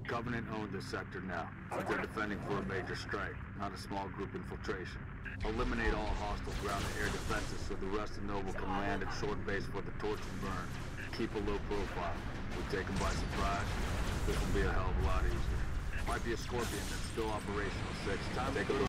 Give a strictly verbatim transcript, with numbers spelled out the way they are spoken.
Covenant own this sector now, but they're defending for a major strike, not a small group infiltration. Eliminate all hostile ground-to-air defenses so the rest of Noble can land at short base for the torch and burn. Keep a low profile. We take them by surprise, this will be a hell of a lot easier. Might be a Scorpion that's still operational, Six. Take a look.